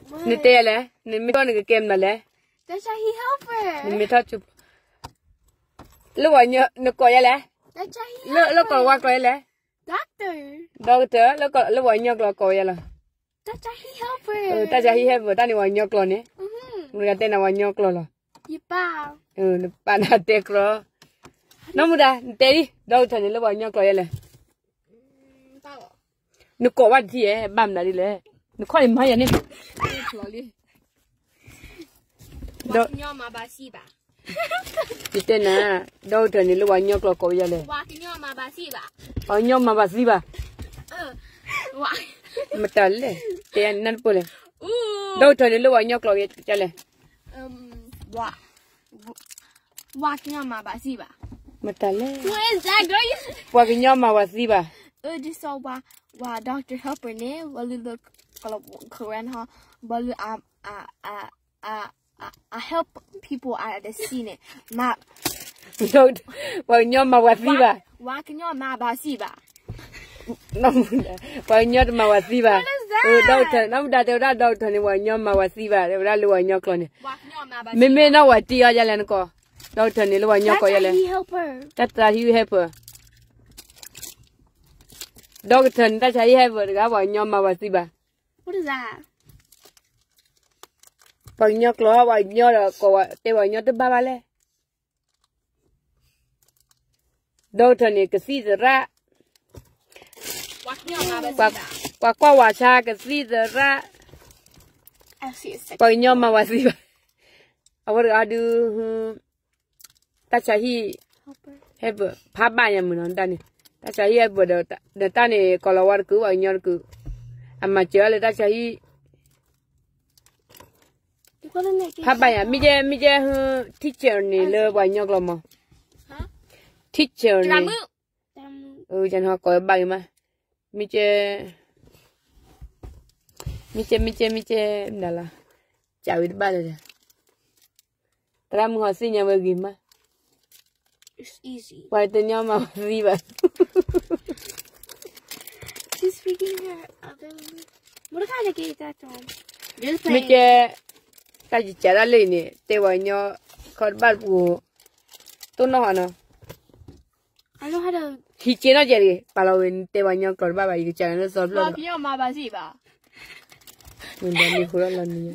Nitele, Nimiko game male. That's why he help her. Nimitachu. Look on your Nicoyale. That's why he help Look on what coyle. Doctor. Look on your coyle. That's why he help her. That's why he have done one your clone. We are then a one your clone. You bow. The panatecro. No, Muda, Daddy, don't tell you one your coyle. No, go what here, Bam Daddy. No, call him my name. Walking on my basiba. Titena, don't tell you one your clock. Walking on my basiba. On your mabasiba. Why? Matale, they are not pulling. Don't tell you one your clock. What? Walking on my basiba. Matale. What is that, girl? Walking on my basiba. Just so why Dr. Helper name? Well, look, Korean, huh? But I help people out of the scene. Ma. Don't. Well, you're my wasiba. Walking on my basiba. No, well, you're my wasiba. What is that? Don't tell you when you're my wasiba. They will want your clone. Walking on my basiba. Mimi know what dear Yalanco. Don't tell you when you're calling. He help her. That's that you help her. Doctor, that's how you have it. I want your mawasiba. What is that? Bằng nhóc lo vào nhớ là cô tê vào nhớ tới ba ba lẽ. Đâu thằng này cái gì ra? Qua hòa cha cái gì ra? Bằng nhớ mà gì vậy? Ông được adu ta chạy hi hết bữa phá ba nhà mình ta này ta chạy hi hết bữa đợt ta này còn là qua cứ vào nhớ cứ mà chơi là ta chạy hi Habaya, mije teacher ni le banyak lama. Teacher ni. Jangan hak kau bagi mah. Mije, dah cawit balik. Teram hasinya bagaimana? It's easy. Waitnya mah riba. She's speaking her other. What kind of game is that, Tom? Mije. Ta chỉ trả lời nè, tê vào nhau con bắt buộc, tôi nói hả? I know how to. Khi chế nó gì, bà lâu bên tê vào nhau con bắt bài cái nó sớm luôn. Walking on my basiba. Mình đang đi khối lần này.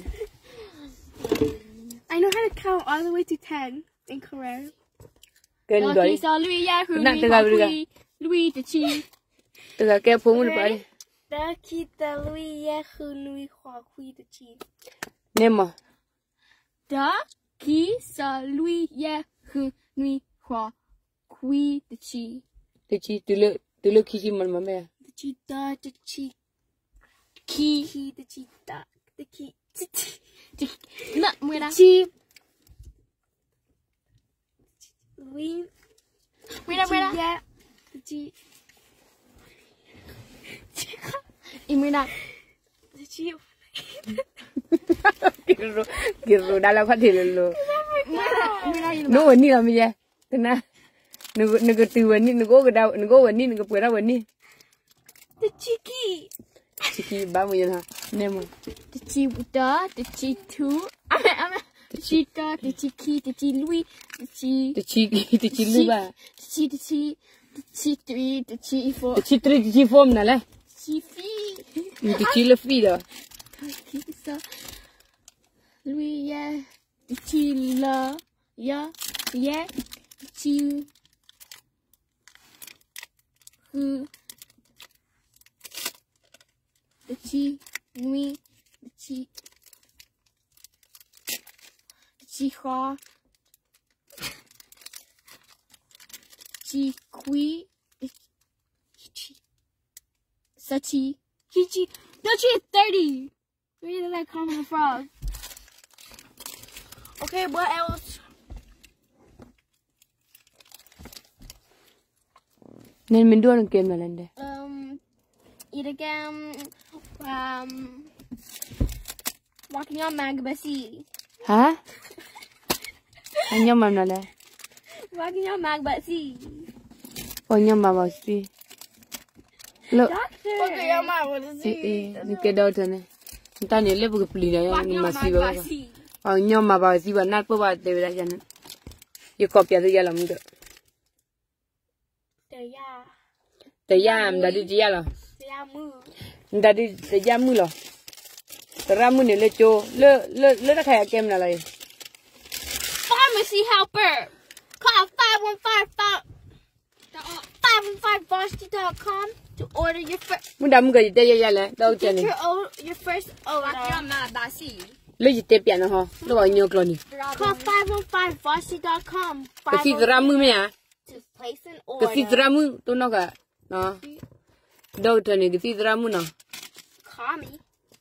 I know how to count all the way to 10 in Korean. Kênh rồi. Nặng từ gà Louis the chi. Từ gà kêu phun một bài. Da kita Louis ya khu Louis hoa quy the chi. Nem mà. Da ki sa lui ye hu nui hua kui the chi. The chi từ lự khi mà mẹ. The chi da the chi ki the chi da the ki na mera chi lui mera yeah the chi imena the chi Kiểu đã là phát hiện rồi. Nó vẫn đi làm gì vậy? Thế nào? Nó từ vẫn đi, nó có cái đâu, nó có vẫn đi, nó có bữa đâu vẫn đi. The chiki. Chiki bao nhiêu hả? Nem mà. The chi da, the chi two. The chi da, the chiki, the chi lui, the chi lui ba. The chi three, the chi four. The chi three, the chi four nè lẽ. Chi phi. The chi là phi đó. Lui ya, the chi la ya, yeah, the chi hu, the chi mi, the chi hoa, chi qui, the chi sa chi, chi. No, she is 30. Really like Kermit the Frog. Okay, what else? Nên mình đua được game nào lên đây? Eat a game. Walking on Magbasi. Hả? Anh nhom nào đây? Walking on Magbasi. Ôi nhom mà bảo gì? Look. Okay, I'm out with Cái đâu thế này? Tanya le buku puli dah yang masih bawa. Oh nyom apa sih bawa nak bawa dewi dah jangan. Ye kopi ada jalan muda. Tayam dari dia lah. Dari tayam mula. Teramu ni le jo le dah kayak kem lah lagi. Pharmacy helper. Call 515varsity.com to order your first. Muda muka jadi ya lah. Tahu Get jangan. your first order. Le jadi pian lah. Lu awak nyok lo ni. Call 515varsity.com. Kasi teramu ni ya. To place an order. Kasi teramu tu nak tak? Nah. Doktor ni kasi teramu nak. Call me.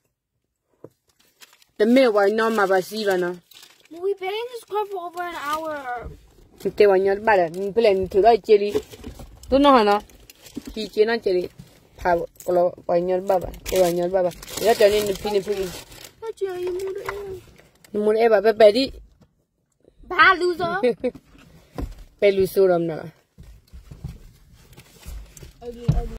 Demi awak nyom apa sih bana? We've been in this car for over an hour. Kita wanyar bala. Ni pelan tu dah ceri. Tu nak na. Kiki nak ceri. Pau kalau wanyar baba. Wanyar baba. Ya tadi ni pini. Numur baba beri. Bye, loser. Pelu suram na.